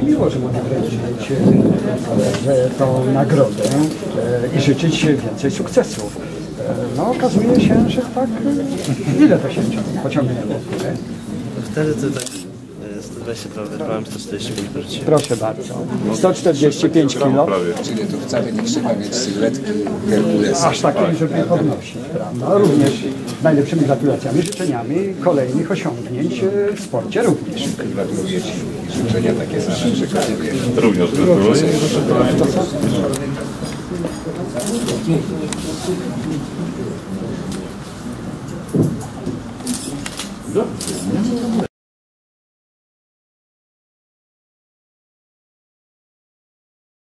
miło, że mogę wręczyć tą nagrodę i życzyć więcej sukcesów. No okazuje się, że tak, ile to się pociągnęło? Wtedy to tak 120 prawie, 145 wróciłem. Proszę bardzo. 145 kg. Czyli to wcale nie trzeba mieć sylwetki Herkulesa. Aż takiej, żeby je podnosić, prawda? Również z najlepszymi gratulacjami, życzeniami kolejnych osiągnięć w sporcie również. Gratuluję Ci i życzenia takie same, że gratuluję. Również gratuluję.